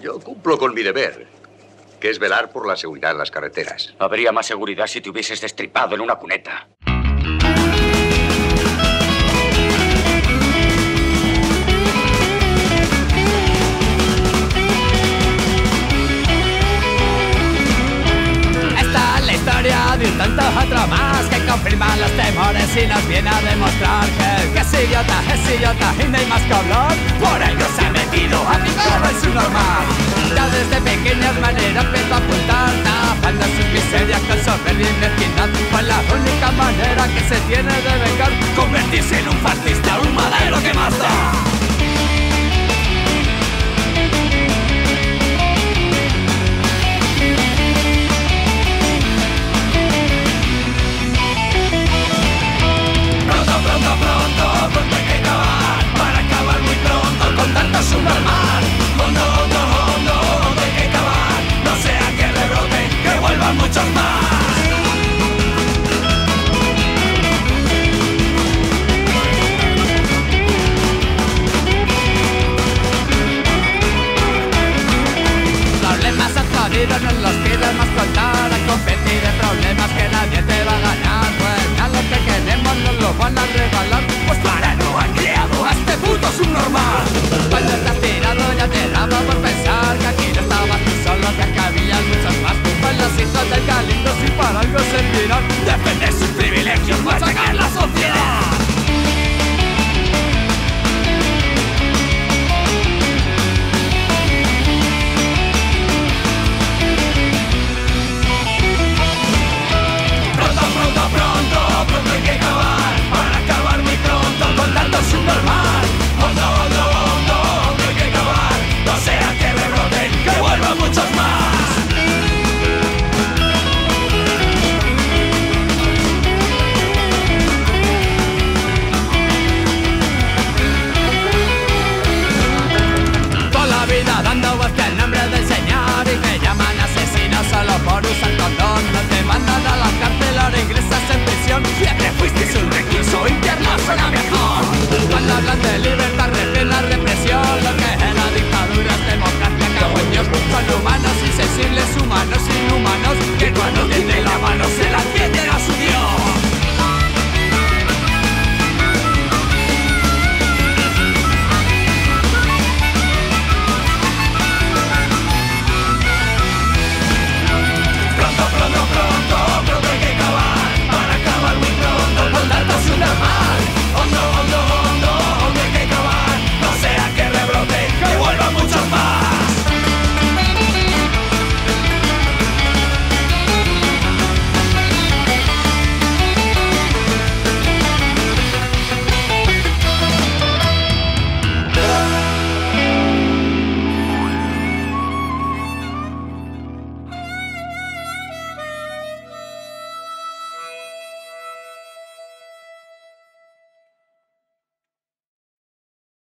Yo cumplo con mi deber, que es velar por la seguridad en las carreteras. Habría más seguridad si te hubieses destripado en una cuneta. Esta es la historia de un tonto otro más que confirma los temores y nos viene a demostrar que es idiota y no hay más que hablar. Por ello se ha metido a mi cara en su normal. Ya desde pequeñas maneras empezó a apuntar, tapando sus miserias con soberbia y mezquindad. Fue la única manera que se tiene de vengar, convertirse en un fascista, un madero que más da. Pronto hay que acabar, para acabar muy pronto con tanto subnormal. Hondo hay que acabar, no sea que rebroten, que vuelvan muchos más. Problemas adquiridos nos los queremos contar, a competir en problemas que nadie te va a ganar. Pues ya lo que queremos nos lo van a regalar, pues para no han creado a este puto subnormal.